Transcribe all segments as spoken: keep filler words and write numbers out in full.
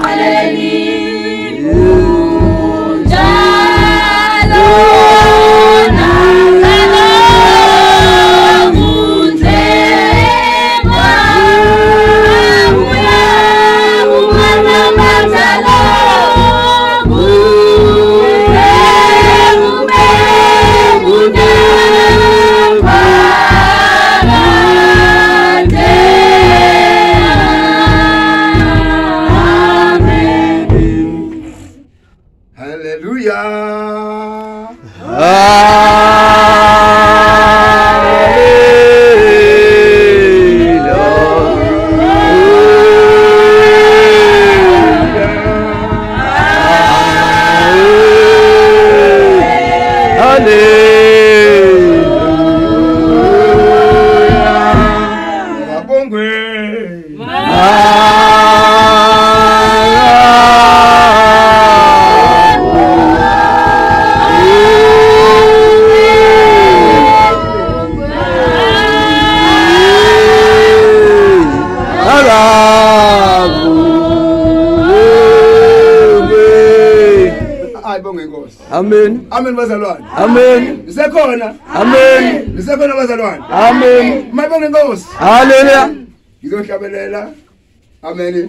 Amen. Amen bazalwane. Amen. Nisekhona. Amen. Nisekhona bazalwane. Amen. Mayibonge Nkosi. Hallelujah. Ngizohlabelela. Amen.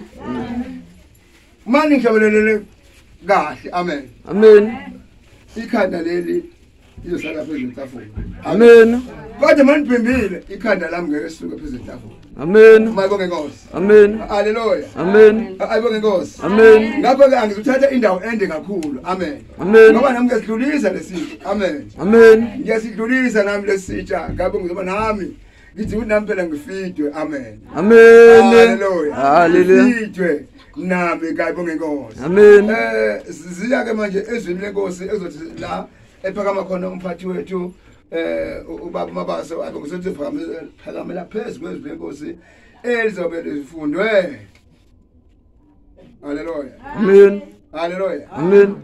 Mani ngihlabelele kahle. Amen. Amen. Ikhanda leli izosala phezulu etafula. Amen. Kodwa maniphimbile ikhanda lami ngeke lisuke phezulu etafula. Amen. Mayibonge Nkosi. Amen. Hallelujah. Amen. Ayibonge Nkosi. Amen. Ngakho ke angizuthatha indawo ende kakhulu. Amen. Amen. Ngoba nami ngiyasidlulisa lesitsha. Amen. Amen. Ngiyasidlulisa nami lesitsha. Ngabe ngizoba nami ngithi nami phela ngifidwe. Amen. Amen. Hallelujah. Hallelujah. Ngifidwe nami ngayibonge Nkosi. Amen. Eh siya ke manje ezweni lenkosi ezothi la ephakama khona umphathi wethu eh ubaba Mabaso abe ngizothi phakamela phezulu kwezwi lenkosi elizobe lifundwe. Hallelujah. Amen. Hallelujah. Amen.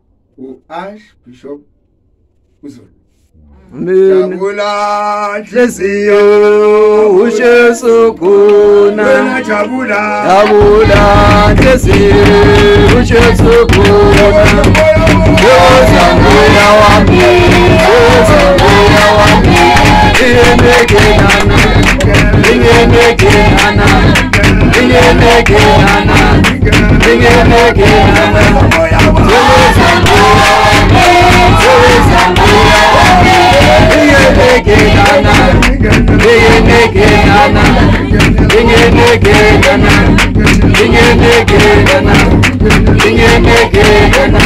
U-Archbishop uZulu. Amen. Jabula Nhliziyo uJesu khona. wena jabula. Jabula Nhliziyo uJesu khona. Yoza moya wami, yoza moya wami. Ingenekenana, ingenekenana, ingenekenana, ingenekenana. Yoza moya wami, yoza moya wami. Ingenekenana, ingenekenana, ingenekenana, ingenekenana, ingenekenana,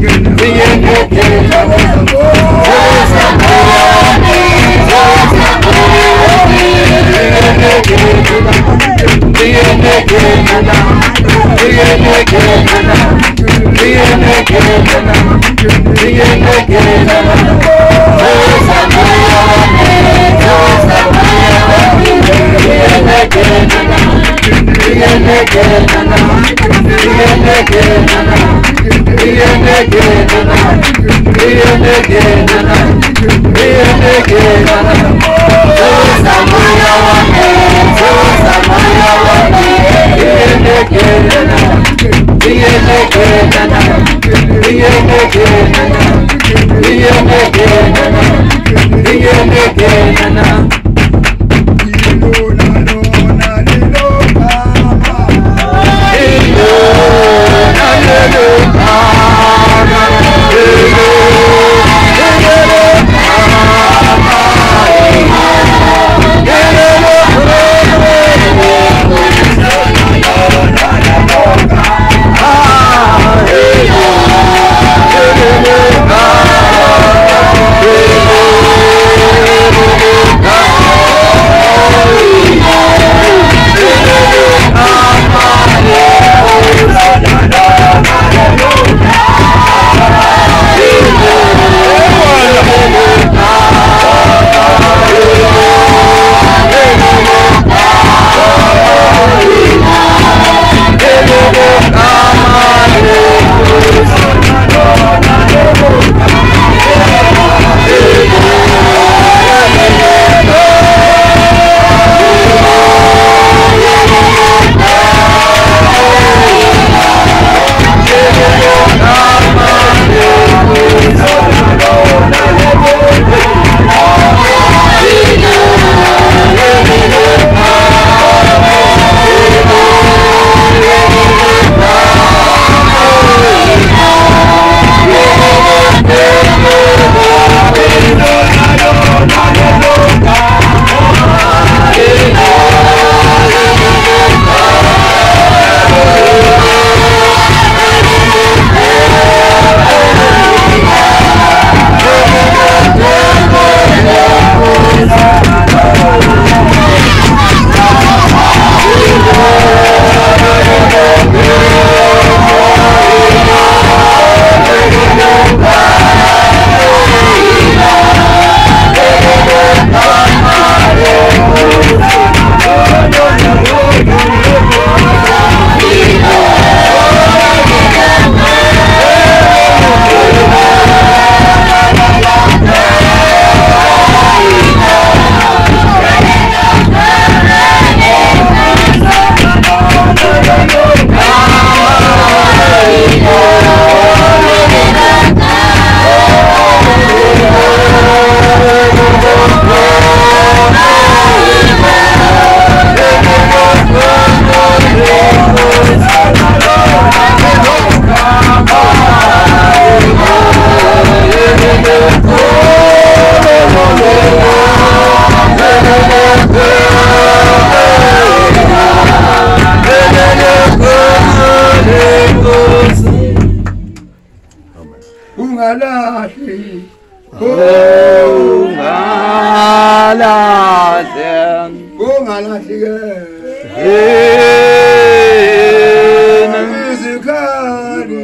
ingenekenana. Yoza moya wami, yoza moya wami. Ingenekenana, ingenekenana, ingenekenana, ingenekenana, ingenekenana. Yoza moya wami, yoza moya wami. Ingenekenana, ingenekenana, ingenekenana, ingenekenana, ingenekenana, ingenekenana. Yoza moya wami, yoza moya wami. Ingenekenana, ingenekenana, ingenekenana, ingenekenana, ingenekenana. Ah, ungalahli ungalahli ungalahli ke izikhali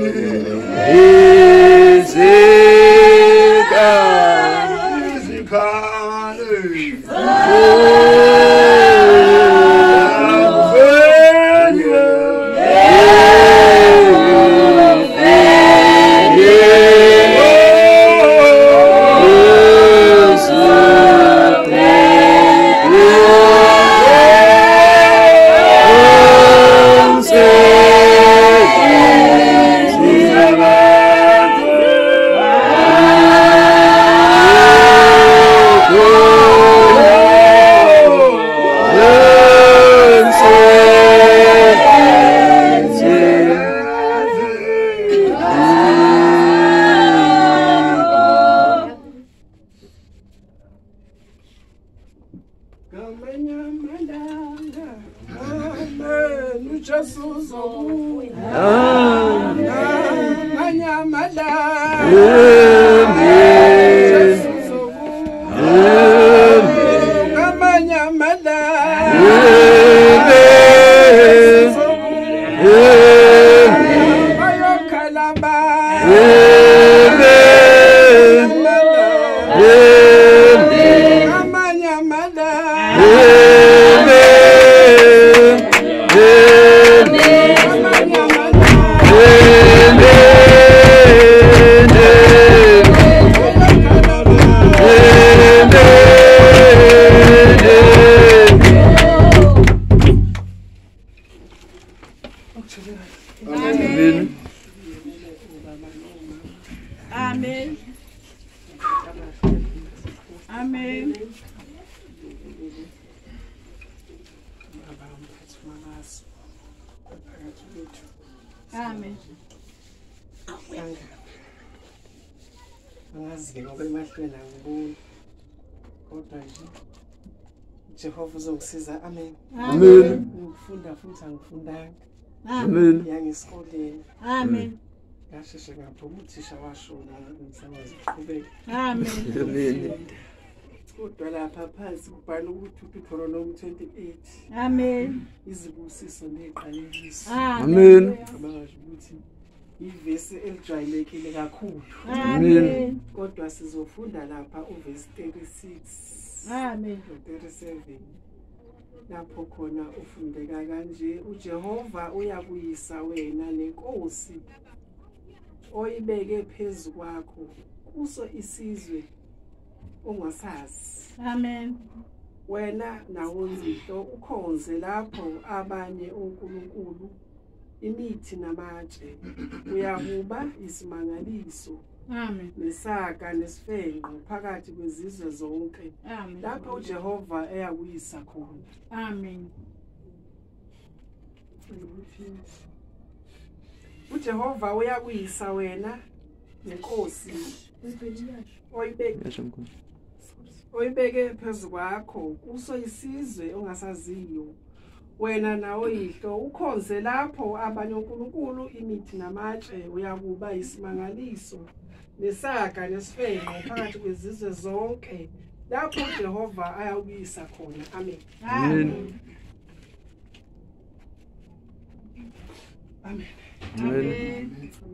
Amen. Angazi ngoba emahlweni angiboni. Kodwa nje Jehova uzongisiza. Amen. Amen. Ngifunda futhi angifundanga. Amen. Yangesikoleni. Amen. Ngasheshe ngaphuma uthisha washona ngisawazi uqhubeka. Amen. Amen. Kodwa lapha phansi kubhala ukuthi uDuteronomy twenty-eight. Amen. Izibusiso neqalekiso. Amen. Abangasho ukuthi ivesi elijwayelekile kakhulu. Amen. Kodwa sizofunda lapha uvesi thirty-six. Amen. thirty-seven. Lapho khona ufundeka kanje, uJehova uyakuyisa wena nenkosi oyibeke phezu kwakho kuso isizwe ongasazi. Amen. Wena nawo izihlo ukhonze lapho abanye onkulunkulu imithi namatshe uyakuba isimangaliso. Amen. Nesaka nesifenqo phakathi kwezizwe zonke. Amen. Lapho uJehova eyakuyisa khona. Amen. uJehova uyakuyisa wena nenkosi oyibeke oyibeke phezu kwakho kuso isizwe ongasaziyo. Wena nawo yihlo ukhonze lapho abanye onkulunkulu imithi namatshe uyakuba isimangaliso nesaka nesifenqo phakathi kwezizwe zonke. Lapho uJehova ayakuyisa khona. Amen. Amen. Amen. Amen.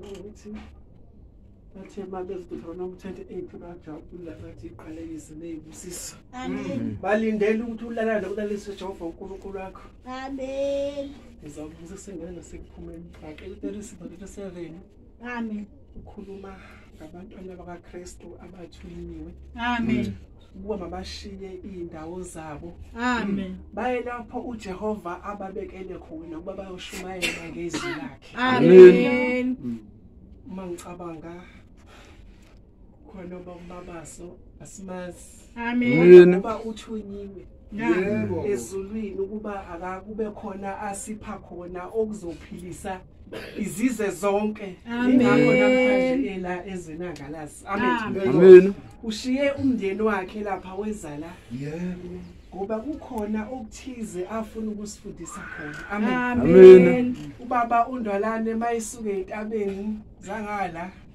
Bathe mabezi Deuteronomy twenty-eight bajabula bathi iqalekise nezibusiso. Amen. Balindele ukuthi ulalele ulalise Jehova uNkulunkulu wakho. Amen. Ngizakubuza sengena nasekuphumeni. Aqele thirty-six thirty-seven. Amen. Ukhuluma ngabantwana bakaKristu abathunyiwe. Amen. Kuba mabashiye indawo zabo. Amen. Baye lapho uJehova ababekele khona ukuba bayoshumayela ngezwi lakhe. Amen. Uma ngicabanga khona bababaso asimazi. Amen. Ngoba uthunyiwe Yebo. ezulwini ukuba akakube khona asipha khona okuzophilisa izizwe zonke. Ingakho namhlanje ela ezinangalazi. Amen. Amen. Ushiye umndeni wakhe lapha wezala. Yebo. Ngoba kukhona okuthize afuna ukusifundisa khona. Amen. Amen. Ubaba uNdwalane mayisuke entabeni zangala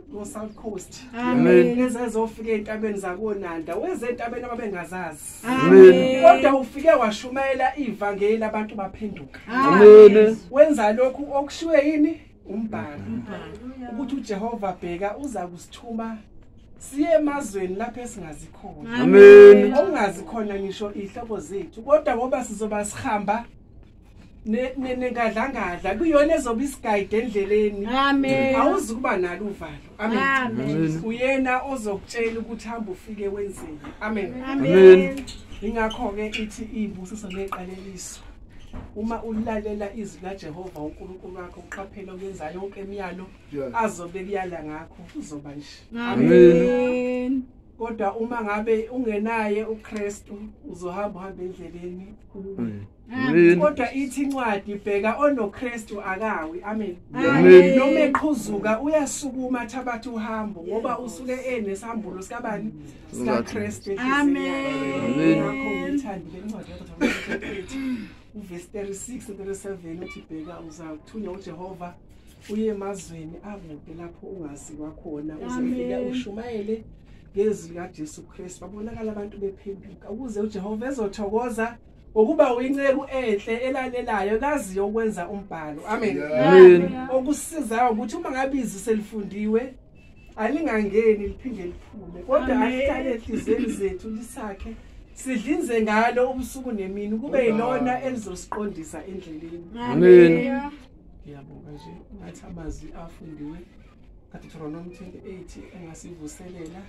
go South Coast Amen. ezazofika entabeni zakonanda weze entabeni ababengazazi Amen. kodwa ufike washumayela ivangeli abantu baphenduka Amen. wenza lokhu okushiwe yini umbhalo ukuthi uJehova bheka uza kusithuma siye emazweni lapho esingazikhona Amen. ongazi khona ngisho ihlobo zethu kodwa ngoba sizoba sihamba ne nengadlangadla kuyona ezoba isigayide endleleni Amen. awuzukuba nalo uvalo amen Amen. uyena ozokutshela ukuthi hamba ufike wenzeni amen Amen. ingakho ke ithi ibusiso neqaleliso uma ulalela izwi laJehova uNkulunkulu wakho uqaphela ukwenza yonke imiyalo azobe kuyala ngakho uzoba nje Amen. kodwa uma ngabe ungenaye uKristu uzohamba uhamba endleleni Amen. kodwa ithi incwadi bheka onoKristu akawi amen Amen. noma eqhuzuka uyasukuma athabatha uhambo ngoba usuke enesambulo sikabani sikaKristu Amen. ngakho ngithanda lencwadi yaKhristu uverse thirty-six thirty-seven uthi bheka uzakuthunywa uJehova uye emazweni akude lapho ungaziwa khona uzofika ushumayele ngezwi likaJesu Kristu babonakala abantu bephenduka ukuze uJehova ezothokoza ukuba uyinceku enhle elalelayo kaziyo ukwenza umbhalo amen Amen. okusizayo ukuthi uma ngabe izwi selifundiwe alingangeni liphinde liphume kodwa asihlale ehlizweni zethu lisakhe sidlinze ngalo ubusuku nemini kube yilona elizosiqondisa endleleni Amen. ngiyabonga nje ngathi amazwi afundiwe kaDeuteronomy twenty-eight engasivuselela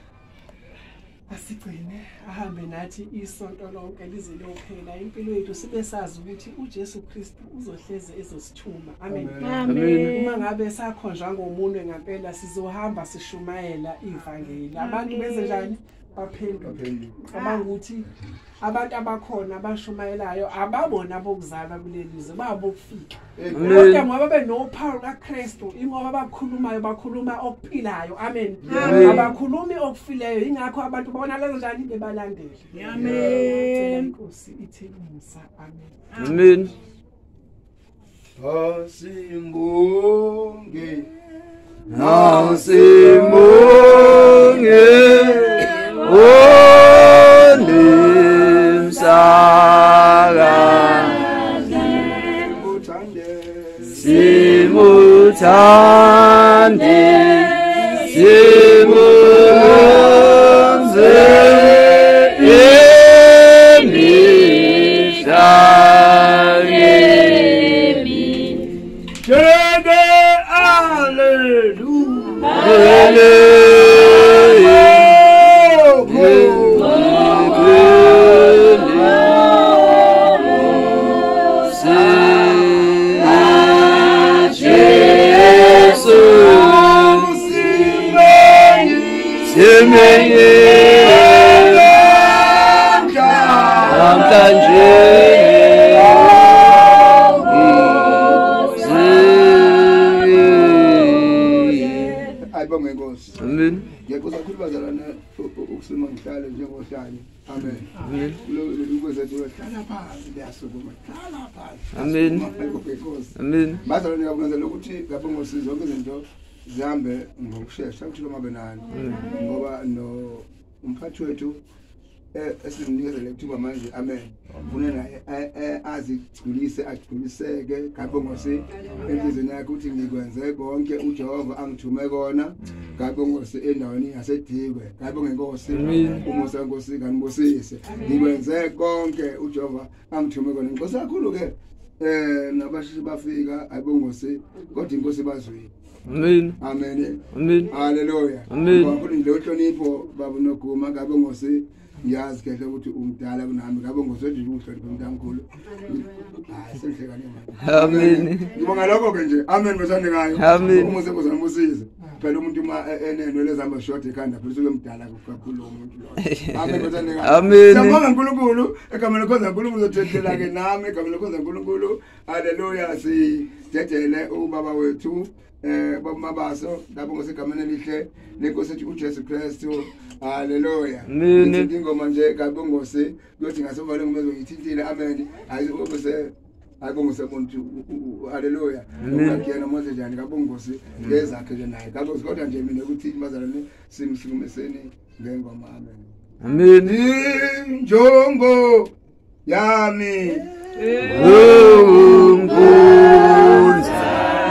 asigcine ahambe nathi isonto lonke lize liyophela impilo yethu sibe sazi ukuthi uJesu Kristu uzohleze ezosithuma amen Amen. uma ngabe sakhonjwa ngomunwe ngempela sizohamba sishumayela ivangeli abantu benze njani baphenduka cabanga ukuthi abantu abakhona abashumayelayo ababona bokuzalwa kulelizwe babokufika kodwa ngoba benophawu kaKristu ingoba bakhulumayo bakhuluma okuphilayo amen abakhulumi okufileyo ingakho abantu babona lezo njani bebalandele amen inkosi ithemisa amen Amen. Asimbonge Nasimbonge Olimsaka uthande Simuthande Simunze Emishakemi Jede Alleluia Alleluia ayibonge Nkosi Amen. ngiyakuzwa kakhulu bazalana ukusima ngihlale njengohlanye amen Amen. lo ukwenzethu hlala phansi liyasukuma hlala phansi Amen. ayibonge Nkosi Amen. bazalana ngiyakuzela ukuthi ngabonga usizo zonke izinto zihambe ngokusheshsha ukuthi noma benani ngoba no umphathi wethu eh esimnikezele kuthi manje amen ufuna naye azigculise agculiseke ngabe ngosi enhlizweni yakhe ukuthi ngikwenze konke uJehova angithume kona ngabe ngosi endaweni yasedikwe ngabe ngenkosi umusa nkosi kanibusise ngikwenze konke uJehova angithume kona inkosi kakhulu ke eh nabashishi bafika ayibongosi kodwa inkosi bazwile Amen. amen Amen. haleluya Amen. ngoba nje uhlonipho baba noguma ngabe ngosi ngiyazi kahle ukuthi umdala kunami ngabe ngozwe nje ukuhlonipha umntankulu hayi senhleka nje Amen. ngibonga lokho ke nje amen mthande ngayo Amen. umuze nkosi ngibusise phela umuntu uma eneno lezamba short ekhanda phela usuke emdala kakhulu umuntu lo amen mthande ngayo Amen. siyabonga uNkulunkulu egameni lenkosi uNkulunkulu uzothethela ke nami egameni lenkosi uNkulunkulu haleluya sidedele ubaba wethu eh bamabaso lapho ngosigamene elihle lenkosi ethu uJesu Kristu haleluya Amen. Ngithi ingoma nje kabongosi kuthi ngasovale ngumezwe ngithintile amen ayikubese ayibonge sebontu haleluya ngiyakuyena manje njani kabongosi ngezakhe ke naye kabongosi kodwa nje mina ukuthi bazalwane simsukumeseni ngengoma amen amen injongo yami umkhonza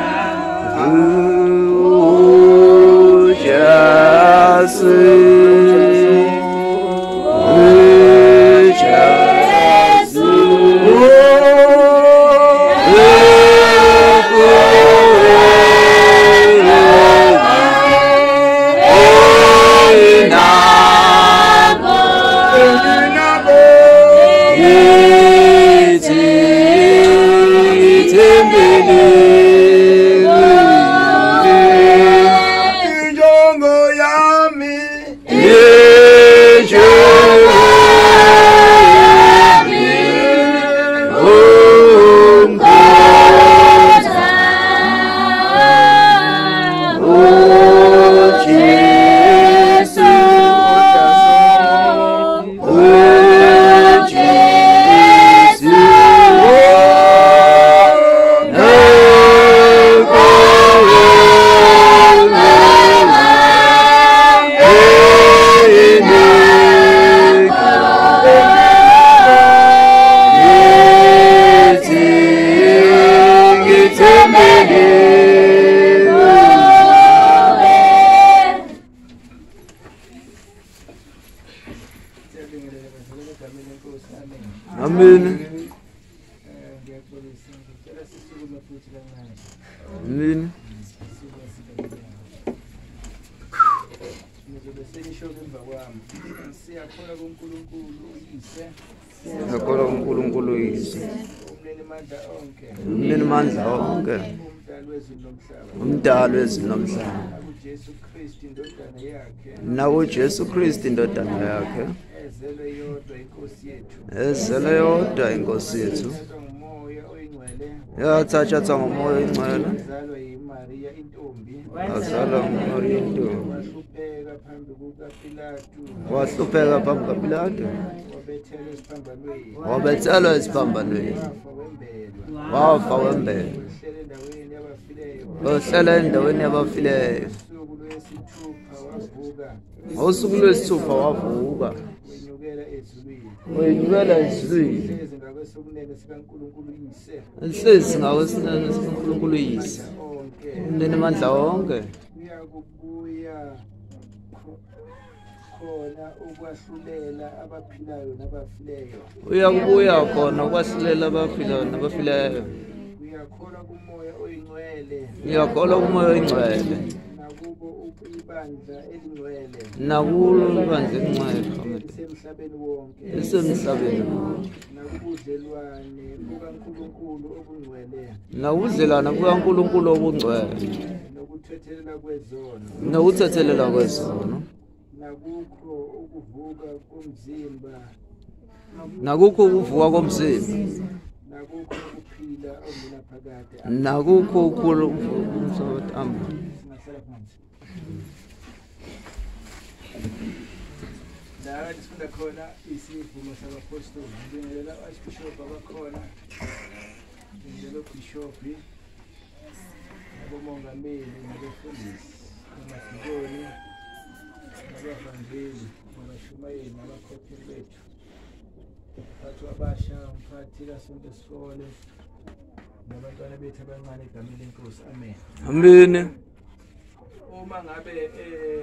amen amen siyakholwa kuNkulunkulu uyise akholwa kuNkulunkulu uyise umnini mandla onke umnini mandla onke umdali wezulu nomhlaba umdali wezulu nomhlaba uJesu Kristu indodana yakhe nawo Jesu Kristu indodana yakhe ezelwe yodwa inkosi yethu ezelwe yodwa inkosi yethu umoya oyingcwele yathathwa ngomoya oyingcwele ezalwa yiMaria intombi azalwa nguMaria intombi wahlupheka phambi kukaPilato wahlupheka phambi kaPilato wabethelwa esiphambanweni wabethelwa esiphambanweni wafa wembelwa wafa wembelwa uhlele endaweni yabafileyo ohlala endaweni yabafileyo usuku lwesithupha wavuka ngosuku lwesithupha wavuka wenyukela ezulwini wenyukela ezulwini hlezi ngakwesokunene sikaNkulunkulu uyise ehlezi ngakwesinene sikaNkulunkulu uyise onke umnini mandla wonke uyakubuya khona ukwahlulela abaphilayo nabafileyo uyakubuya khona ukwahlulela abaphilayo nabafileyo uyakholwa kumoya oyingcwele uyakholwa kumoya oyingcwele nakubo ibandla elingcwele nakulo ibandla elingcwele lisemhlabeni wonke lisemhlabeni nakubudlelwane bukaNkulunkulu obungcwele nakubudlelwane bukaNkulunkulu obungcwele nokuthethelela kwezono nokuthethelela kwezono nakukho ukuvuka komzimba nakukho ukuvuka komzimba nakukho ukuphila okungaphakade nakukho ukukhulu umsombati amba singahlala phansi la sifunda khona isivumo sabapostoli ngibingelela archbishop abakhona ngibingelela bishop nabomongameli nabefundisi nabahloli nabavangeli nabashumayeli nabakhokheli bethu bathu abasha umphathi kasonto isikole nabantwana bethu abancane egameni lenkosi amen amen uma ngabe eh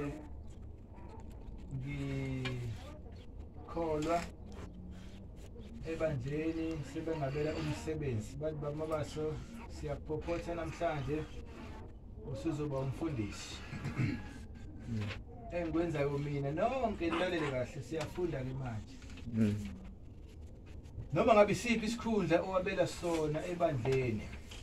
ngikholwa ebandleni sebengabela umsebenzi bantu bamabaso siyaphopotha namhlanje usuzoba umfundisi engikwenzayo mina nonke nilalele kahle siyafunda ke manje noma ngabe isiphi isikhundla owabela sona ebandleni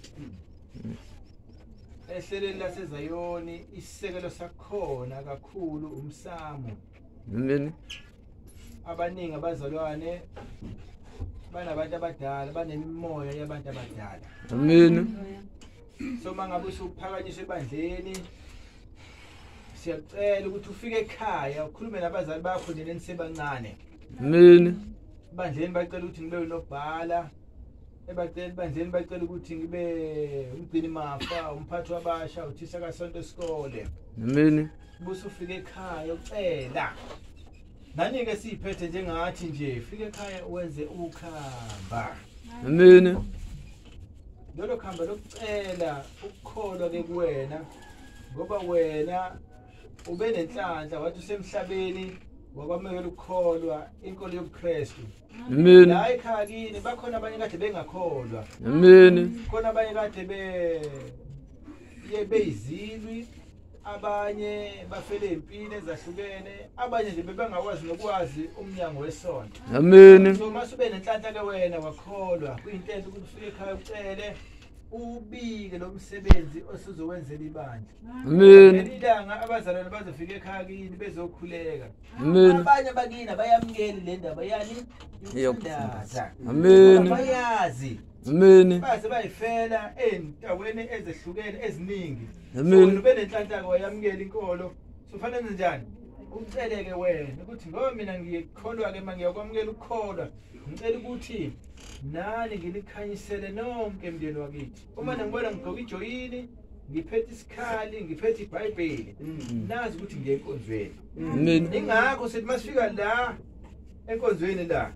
ehlelweni laseZayoni isisekelo sakhona kakhulu umsamo amen abaningi abazalwane banabantu abadala banemimoya yabantu abadala amen so mangabe usuphakanyiswa ebandleni siyacela ukuthi ufike ekhaya ukhulume nabazali bakho nje nisebancane amen bandleni bacela ukuthi nibe nobhala ebacela bandleni bacela ukuthi ngibe umgcini mafa umphathi wabasha uthisa kaSonto Isikole Amen. buso ufike ekhaya ucela nani ke siphethe njengathi nje fike ekhaya wenze ukhamba Amen. lolo khamba lokucela ukukholwa ke kuwena ngoba wena ube nenhlanhla wathi usemhlabeni wakwamukela ukukholwa inkolo yobuKristu Amen. la ekhaya kini bakhona abanye kade bengakholwa Amen. khona abanye kade be yebeyizilwi abanye bafele empini ezahlukene abanye nje bebengakwazi nokwazi umnyango wesonto Amen. so masube nenhlanhla ke wena wakholwa kuyinto ukuthi ufike ekhaya ucele ubike lo msebenzi osuzowenzela ibandla Amen. elilanga abazalwane bazofika ekhaya kini bezokhuleka Amen. abanye bakina bayamukeli le ndaba yani yokufundaza Amen. bayazi Amen. base bayifela endaweni ezehlukene eziningi Amen. so ube nenhlanhla ke wayamukela inkolo so fanele njani uceleke wena ukuthi ngoba mina ngiyekholwa ke mangiyakwamukela ukukholwa ngicela ukuthi nani ngilikhanyisele nonke emndeni wakithi uma ngibona ngigqoka ijoyini ngiphethe isikhali ngiphethe iBhayibheli nazi ukuthi ngiye enkonzweni Amen. ingakho sithi masifika la enkonzweni la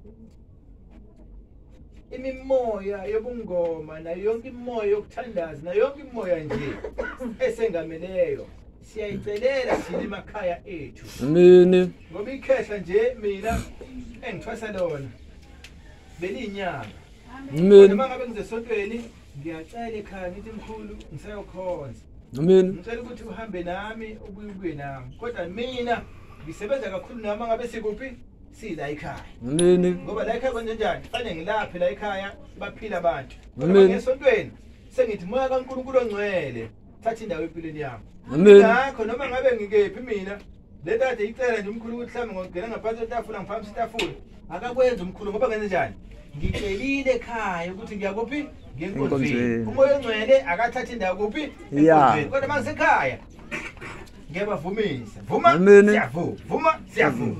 imimoya yobungoma nayo yonke imimoya yokuthandaza nayo yonke imimoya nje esengameleyo siyayicelela thina emakhaya ethu Amen. ngoba ikhehla nje mina engithwasa lona belinyanga Amen. noma ngabe ngizesontweni ngiyacela ekhaya ngithi mkhulu ngisayokhonza Amen. ngicela ukuthi uhambe nami ubuye ubuye nami kodwa mina ngisebenza kakhulu nami ngabe sikuphi sila ekhaya Amen. ngoba la ekhaya kwenze njani fanele ngilaphe la ekhaya baphila abantu Amen. kodwa ngesontweni sengithi moya kaNkulunkulu ongcwele thatha indawo empilweni yami Amen. ngakho noma ngabe ngikephi mina le kade icela nje umkhulu ukuthi mhlawumbe ngongena ngaphansi kwetafula ngiphamisa itafula akakwenza umkhulu ngoba ngenze njani ngicelile ekhaya ukuthi ngiyakuphi ngenkonzweni Enkonzweni. umoya ongcwele akathatha indawo kuphi Ya. enkonzweni kodwa mangisekhaya ngiyabavumisa vuma Amen. siyavuma vuma siyavuma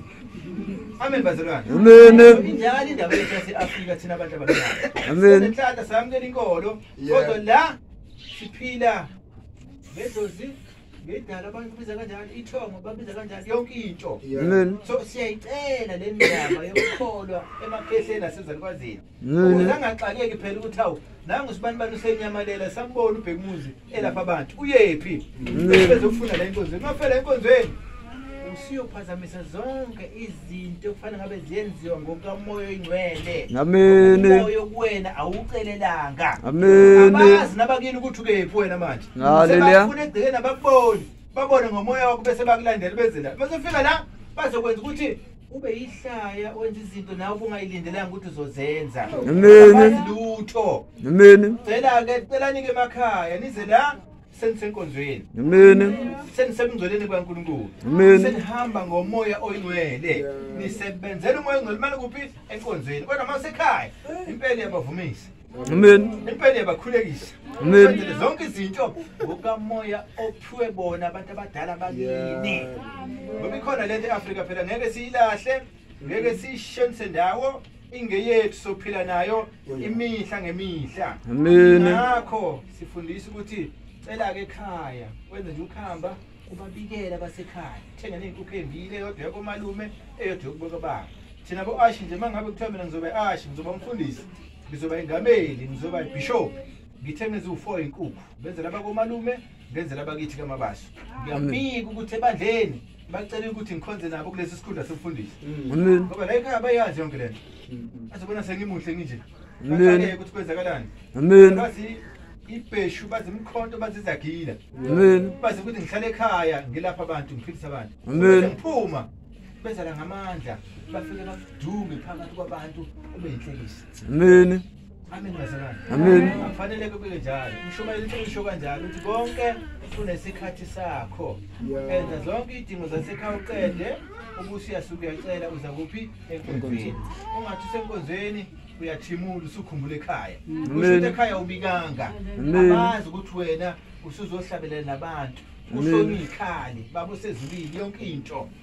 amen bazalwane Amen. injalo indaba yethu yase-Afrika thina abantu abamnyama Amen. nenhlanhla samukela inkolo Yeah. kodwa la siphila ngedlozi ngedala abantu biza kanjani ithongo babiza kanjani yonke into Amen. so siyayicela le ndaba yokukholwa emakhehleni nasezalukwazini Amen. ukuze angaxakeki phela ukuthi hawu nangu sibani bani usenyamalela sambona ubhekumuzi elapha abantu uyephi Amen. bezofuna la enkonzweni mafela enkonzweni usiyophazamisa zonke izinto kufanele ngabe ziyenziwa ngokamoya oyingcwele Amen. umoya yokuwena awucelelanga Amen. abazi nabakini ukuthi ukephi wena manje Hallelujah. sebafuna egcekeni abakuboni babone ngomoya wakho bese bakulandela beze la basefika la bazokwenza ukuthi ube yihlaya wenza izinto nawe ubungayilindelanga ukuthi uzozenza Amen. abazi lutho Amen. cela ke celani ke emakhaya nize la senisenkonzweni Amen. senisebungcweleni kwaNkulunkulu Amen. senihamba ngomoya oyingcwele nisebenzela umoya oyingcwele manje kuphi enkonzweni kodwa masekhaya impela yabavumisa Amen. impela yabakhulekisa Amen. kwenzele zonke izinto ngokamoya ophiwe bona abantu abadala bakini ngoba ikhona lento eAfrika phela ngeke siyilahle ngeke siyishonise ndawo ingeyethu sophila nayo imihla ngemihla Amen. ngakho sifundisa ukuthi cela ke ekhaya wenze nje ukhamba ubabikela basekhaya thenga nezinkukhu embili eyodwa yakomalume eyodwa yokubeka baba thina bo ashi nje mangabe kuthiwa mina ngizoba ashi ngizoba umfundisi ngizoba ingameli ngizoba ibishop ngithenge iziwu-four inkukhu benzela abakomalume ngenzela abakithi kamabaso ngiyabika ukuthi ebandleni bacela ukuthi ngikhonze nabo kulesi sikhundla sobufundisi Amen. ngoba la ekhaya bayazi yonke lento azobona sengimuhle nginje Amen. baqale ukuthi kwenzakalani Amen. bazi ibheshu bazi imkhonto bazi izagila Amen. bazi ukuthi ngihlala ekhaya ngilapha abantu ngiphilisa abantu Amen. ngiphuma benza la ngamandla bafike badume phakathi kwabantu ube inhlekisa Amen. amen bazalwane Amen. kufanele kube njalo umshumayeli usho kanjalo ukuthi konke kunesikhathi sakho enza zonke idingo zasekhaya uqede ubusi uyasuka uyacela uza kuphi enkonzweni ungathi usenkonzweni uyathimula usukhumbula ekhaya usho ekhaya ubikanga Amen. abazi ukuthi wena usuzohlabelela nabantu Amen. uhlonikhali babo sezulile yonke into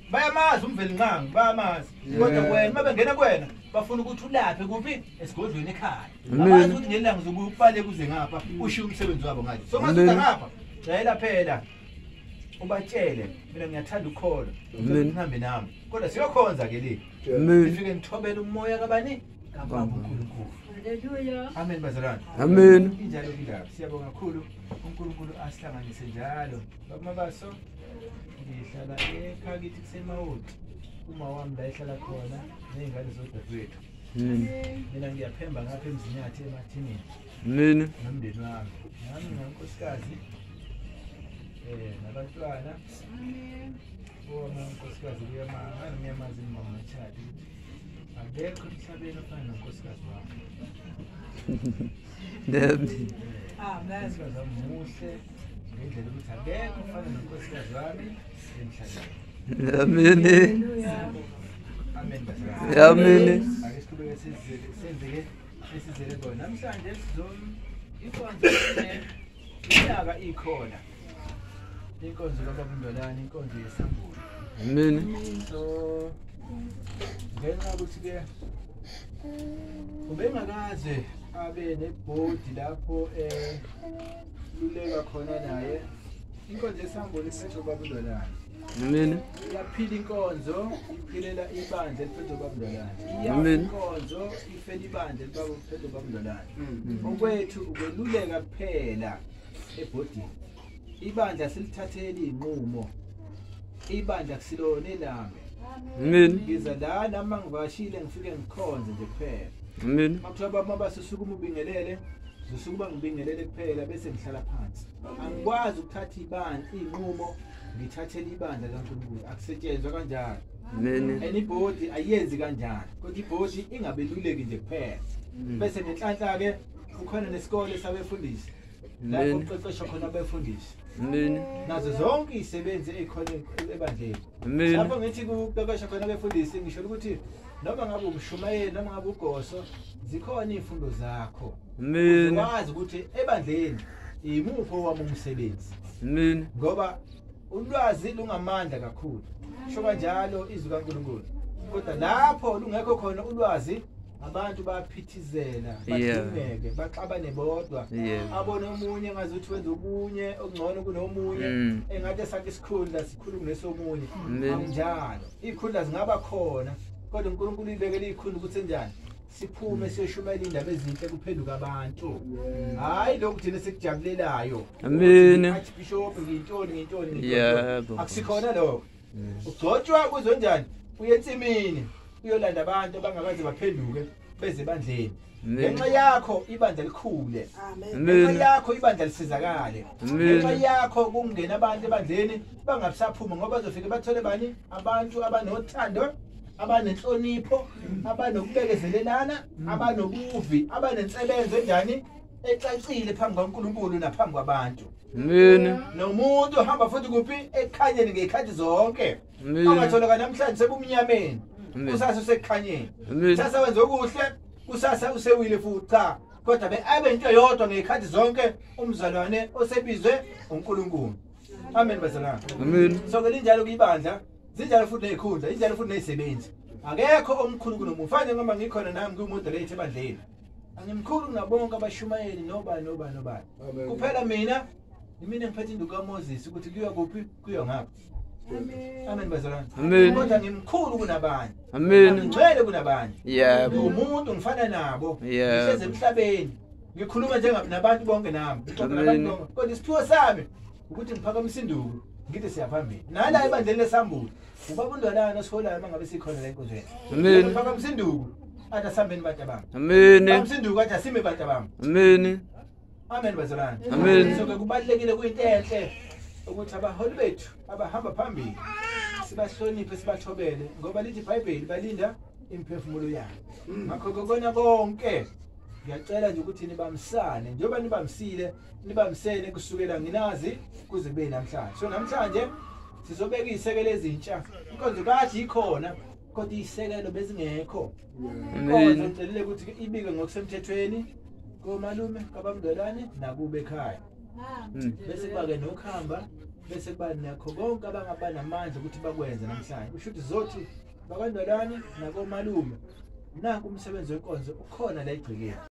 bayamazi umveli nqangi bayamazi kodwa wena mabengena kuwena bafuna ukuthi ulaphe kuphi esigodlweni ekhaya abazi ukuthi ngelanga zokubale kuze ngapha ushiya umsebenzi wabo ngathi so mase ngapha jayela phela ubatshele mina ngiyathanda ukholo ngihambe nami kodwa siyokhonza ke le sifike ngithobela umoya kabani kababa uNkulunkulu. Haleluya. Amen bazalwane. Amen. Injalo indaba siyabonga kakhulu uNkulunkulu asihlanganise njalo. Baba baso ngihlala ekhaya kithi kusemawoti. Uma wami la ehlala khona nezingane zodadewethu. Mina ngiyaphemba ngapha emzini yathi emathinini. Amen. Nomndeni wami. Nami ngankosikazi eh nabantwana. Amen. Wona unkosikazi uyamanga ngiyamazi mama Chadi. Akekho emhlabeni ofana nonkosikazi wami. Amen. Amen. Muhle ngendlela ukuthi akekho ofana nonkosikazi wami emhlabeni. Amen. Amen bazalwane. Amen. Ake siqhubeke sizele senzeke sesizele kona. Namhlanje sizom inkonzo inyaka ikhona. Inkonzo kaBabundolani, inkonzo yesambulo. Amen. So ngenxa ukuthi ke ubengakaze abe nebhodi lapho eh luleka khona naye inkonzo yesambulo iphethwe uBabundolani. Amen. Iyaphila inkonzo iphilela ibandla eliphethe uBabundolani. Amen. Inkonzo ifela ibandla eliphethe uBabundolani. Okwethu ukweluleka kuphela ebhodini. Ibandla silithathele inqumo. Ibandla kusilone lambe. Amen. Ngiza la nama ngivashile ngifike ngikhonze nje kuphela. Amen. Makuthiwa baba basisukuma ubingelele, zisukuba ngibingelele kuphela bese ngihlala phansi. Angikwazi ukuthatha ibandla inqumo ngithathele ibandla kaNkulunkulu. Akusetshenzwa kanjalo. Amen. Anybody ayenzi kanjalo. Kodwa ibhodi ingabeluleki nje kuphela. Bese ngenhlanhla ke ukhona nesikole sabefundisi. Lapho uqeqeshwa khona abefundisi. Amen. Nazo zonke izisebenzi ezikhona ebandleni. Amen. Lapho ngithi kuqeqeshwa khona abefundisi ngisho ukuthi noma ngabe umshumayeli noma ngabe ugoso zikhona izifundo zakho. Amen. Wazi ukuthi ebandleni imuphi owami umsebenzi. Amen. Ngoba ulwazi lungamandla kakhulu. Sho kanjalo izwi kaNkulunkulu. Kodwa lapho lungekho khona ulwazi abantu baphithizela bathumeke baxabane bodwa abone umunye ngazuthi wenza ubunye okungcono kunomunye engathi sakhe isikhundla sikhulu kunesomunye anjalo ikhundla zingaba khona kodwa uNkulunkulu ibekele ikhundla ukuthi enjani siphume siyoshumayela indaba ezinhle kuphenduka abantu hayi lokhu thina sikujabulelayo. Amen. Athi bishop ngintoni ngintoni yebo akusikhona lokho ugcotshwa kuzonjani uyensimini uyolanda abantu abangakaze baphenduke beze bandleni ngenxa yakho ibandla likhule ngenxa yakho ibandla lisizakale ngenxa yakho kungena abantu ebandleni bangasaphuma ngoba bazofika bathole bani abantu abanothando abanenhlonipho abanokubekezelelana abanobuvi abanensebenzo enjani ecacile phambi kaNkulunkulu naphambi kwabantu. Amen. Nomuntu ohamba futhi kuphi ekhanyeni ngekhathi zonke angatholakala namhlanje sebumnyameni kusasa usekukhanyeni kusasa wenza okuhle kusasa usewile futhi cha kodwa be abe into yodwa ngekhathi zonke umzalwane osebizwe uNkulunkulu. Amen bazalwane. Amen. So ke linjalo kuyibandla zinjalo futhi nezikhundla injalo futhi nezisebenzi akekho omkhulu kunomufane ngoba ngikhona nami ngiyumoderate ebandleni angimkhulu kunabonke abashumayeli noba noba noba kuphela mina imina ngiphethe induku kaMoses ukuthi kuya kuphi kuya ngapha. Amen. Amen bazalwane. Amen. Kodwa ngimkhulu kunabanye. Amen. Ngicwele kunabanye. Yebo. Umuntu ngifana nabo. Yebo. Ngihleze emhlabeni. Ngikhuluma njengabantu bonke nami. Ngixoxa nabantu bonke. Kodwa isiphiwo sami ukuthi ngiphakamise induku ngithi siyaphambili. Nala ebandleni lesambulo. UBabundolani osiholayo mangabe sikhona la enkonzweni. Amen. Ngiphakamise induku athi asambeni bantu bami. Amen. Phakamise induku athi asime bantu bami. Amen. Amen bazalwane. Amen. So ke kubalekile kuyinto enhle ukuthi abaholi bethu abahamba phambili sibahloniphe sibathobele ngoba lithi iBhayibheli balinda imphefumulo yabo. Ngakho kokona konke ngiyacela nje ukuthi nibamsane njengoba nibamsile nibamsene kusukela nginazi kuze kube namhlanje. So namhlanje sizobeka isekelo ezintsha. Inkonzo kathi ikhona kodwa isekelo bezingekho. Inkonzo ngicelile ukuthi ibike ngokusemthethweni komalume kaBabundolani nakube ekhaya. Bese kuba ke nokhamba bese kuba nakho konke abangaba namandla ukuthi bakwenze namhlanje. Kusho ukuthi zothi bakwaNdwalane nakomalume nanku umsebenzi wenkonzo ukhona la egcikeni.